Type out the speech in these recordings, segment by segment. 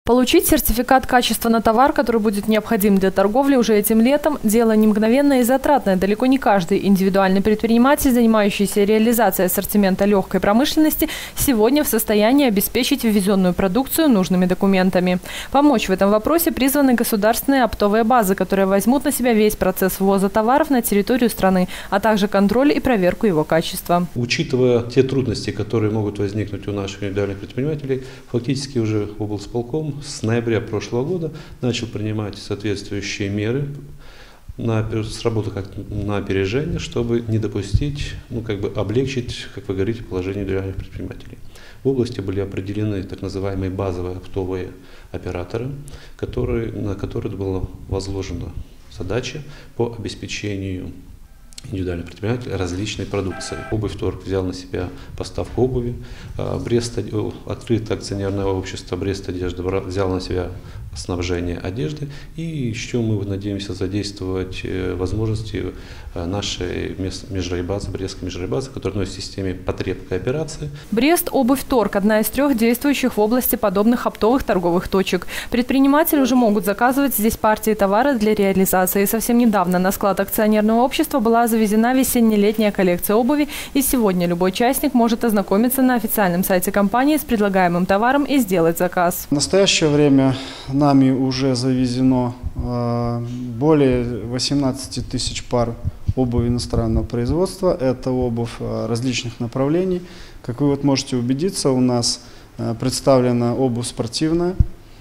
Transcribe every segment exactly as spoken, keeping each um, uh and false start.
Получить сертификат качества на товар, который будет необходим для торговли уже этим летом, дело не мгновенное и затратное. Далеко не каждый индивидуальный предприниматель, занимающийся реализацией ассортимента легкой промышленности, сегодня в состоянии обеспечить ввезенную продукцию нужными документами. Помочь в этом вопросе призваны государственные оптовые базы, которые возьмут на себя весь процесс ввоза товаров на территорию страны, а также контроль и проверку его качества. Учитывая те трудности, которые могут возникнуть у наших индивидуальных предпринимателей, фактически уже облсполком с ноября прошлого года начал принимать соответствующие меры, на, сработал как на опережение, чтобы не допустить, ну, как бы облегчить, как вы говорите, положение индивидуальных предпринимателей. В области были определены так называемые базовые оптовые операторы, которые, на которые была возложена задача по обеспечению индивидуальных предпринимателей различной продукции. Обувь-торг взял на себя поставку обуви, Брест, открытое акционерное общество Брест Одежда взял на себя снабжение одежды, и еще мы надеемся задействовать возможности нашей межрайбазы, Брестской межрайбазы, которая относится к системе потреб кооперации. Брест Обувь-торг – одна из трех действующих в области подобных оптовых торговых точек. Предприниматели уже могут заказывать здесь партии товара для реализации. Совсем недавно на склад акционерного общества была завезена весенне-летняя коллекция обуви, и сегодня любой участник может ознакомиться на официальном сайте компании с предлагаемым товаром и сделать заказ. В настоящее время нами уже завезено э, более восемнадцати тысяч пар обуви иностранного производства. Это обувь э, различных направлений. Как вы вот можете убедиться, у нас э, представлена обувь спортивная,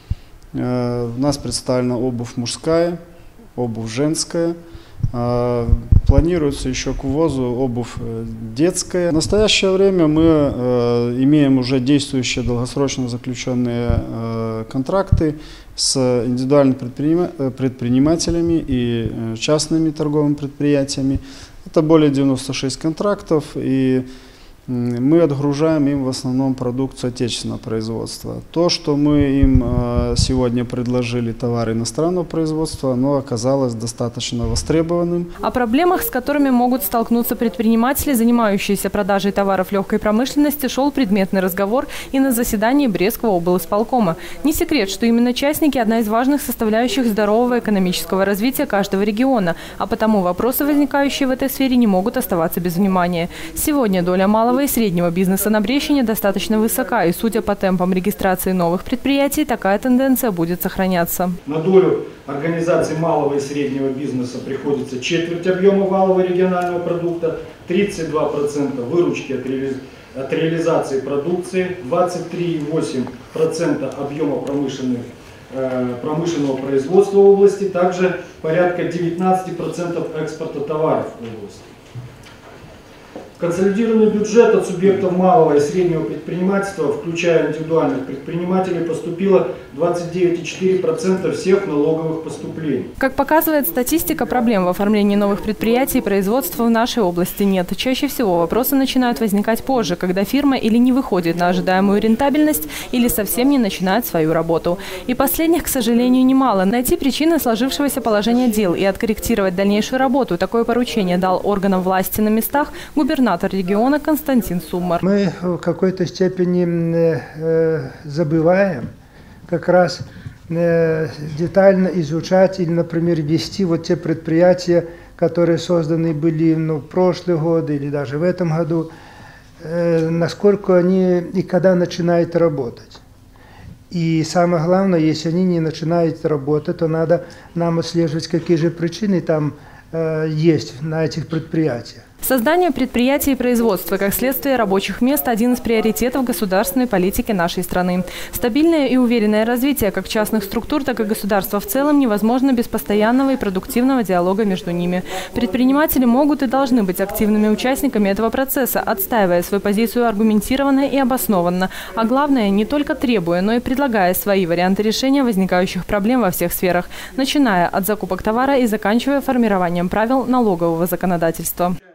э, у нас представлена обувь мужская, обувь женская. Э, планируется еще к ввозу обувь детская. В настоящее время мы э, имеем уже действующие долгосрочно заключенные э, контракты с индивидуальными предпринимателями и частными торговыми предприятиями. Это более девяноста шести контрактов, и мы отгружаем им в основном продукцию отечественного производства. То, что мы им сегодня предложили, товары иностранного производства, оно оказалось достаточно востребованным. О проблемах, с которыми могут столкнуться предприниматели, занимающиеся продажей товаров легкой промышленности, шел предметный разговор и на заседании Брестского облсполкома. Не секрет, что именно частники – одна из важных составляющих здорового экономического развития каждого региона, а потому вопросы, возникающие в этой сфере, не могут оставаться без внимания. Сегодня доля малого и среднего бизнеса на Брещине достаточно высока, и судя по темпам регистрации новых предприятий, такая тенденция будет сохраняться. На долю организаций малого и среднего бизнеса приходится четверть объема валового регионального продукта, тридцать два процента выручки от, реали... от реализации продукции, двадцать три и восемь десятых процента объема промышленных, э, промышленного производства в области, также порядка девятнадцать процентов экспорта товаров в области. Консолидированный бюджет от субъектов малого и среднего предпринимательства, включая индивидуальных предпринимателей, поступило двадцать девять и четыре десятых процента всех налоговых поступлений. Как показывает статистика, проблем в оформлении новых предприятий и производства в нашей области нет. Чаще всего вопросы начинают возникать позже, когда фирма или не выходит на ожидаемую рентабельность, или совсем не начинает свою работу. И последних, к сожалению, немало. Найти причины сложившегося положения дел и откорректировать дальнейшую работу – такое поручение дал органам власти на местах губернатор региона Константин Суммар. Мы в какой-то степени э, забываем как раз э, детально изучать или, например, вести вот те предприятия, которые созданы были ну, в прошлые годы или даже в этом году, э, насколько они и когда начинают работать. И самое главное, если они не начинают работать, то надо нам отслеживать, какие же причины там э, есть на этих предприятиях. Создание предприятий и производства как следствие рабочих мест – один из приоритетов государственной политики нашей страны. Стабильное и уверенное развитие как частных структур, так и государства в целом невозможно без постоянного и продуктивного диалога между ними. Предприниматели могут и должны быть активными участниками этого процесса, отстаивая свою позицию аргументированно и обоснованно, а главное – не только требуя, но и предлагая свои варианты решения возникающих проблем во всех сферах, начиная от закупок товара и заканчивая формированием правил налогового законодательства.